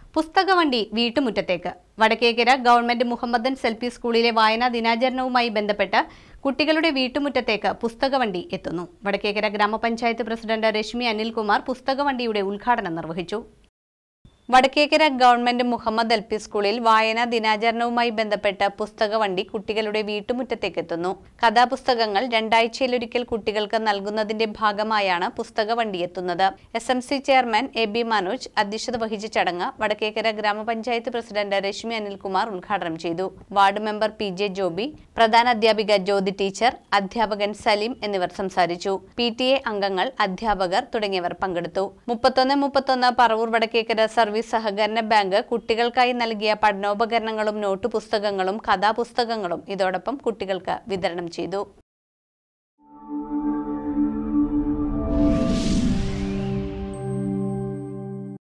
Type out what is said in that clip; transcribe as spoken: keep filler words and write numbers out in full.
പുസ്തകവണ്ടി വീട്ടുമുറ്റത്തേക്ക്. Vadakkekara government Mohammedans L P സ്കൂളിലെ വായനാ ദിനാചരണവുമായി ബന്ധപ്പെട്ട് കുട്ടികളുടെ വീട്ടുമുറ്റത്തേക്ക് പുസ്തകവണ്ടി എത്തുന്നു. വടക്കേക്കര ഗ്രാമപഞ്ചായത്ത് പ്രസിഡന്റ് രശ്മി അനിൽകുമാർ പുസ്തകവണ്ടിയുടെ ഉദ്ഘാടനം നിർവഹിച്ചു. Vadakkekara government Muhammad L P സ്കൂളിൽ വായനാ ദിനാചരണവുമായി ബന്ധപ്പെട്ട് പുസ്തകവണ്ടി കുട്ടികളുടെ വീട്ടുമുറ്റത്തേക്ക് എത്തുന്നു. കഥാപുസ്തകങ്ങൾ രണ്ടാഴ്ചയിലൊരിക്കൽ കുട്ടികൾക്ക് നൽകുന്നതിന്റെ ഭാഗമായാണ് പുസ്തകവണ്ടി എത്തുന്നത്. S M C chairman A B Manoj അധ്യക്ഷത വഹിച്ച ചടങ്ങ് വടക്കേക്കര ഗ്രാമപഞ്ചായത്ത് പ്രസിഡന്റ് രശ്മി അനിൽകുമാർ ഉദ്ഘാടനം ചെയ്തു. Ward member P J Joby, പ്രധാന അധ്യാപിക ജ്യോതി ടീച്ചർ, അധ്യാപകൻ സലീം എന്നിവർ സംസാരിച്ചു. പി ടി എ അംഗങ്ങൾ, അധ്യാപകർ തുടങ്ങിയവർ പങ്കെടുത്തു. മുപ്പത്തൊന്ന് മുപ്പത്തൊന്ന് പറവൂർ വടക്കേക്കര സർവീസ് സഹകരണ ബാങ്ക് കുട്ടികൾക്കായി നൽകിയ പഠനോപകരണങ്ങളും നോട്ടുപുസ്തകങ്ങളും കഥാപുസ്തകങ്ങളും ഇതോടൊപ്പം കുട്ടികൾക്ക് വിതരണം ചെയ്തു.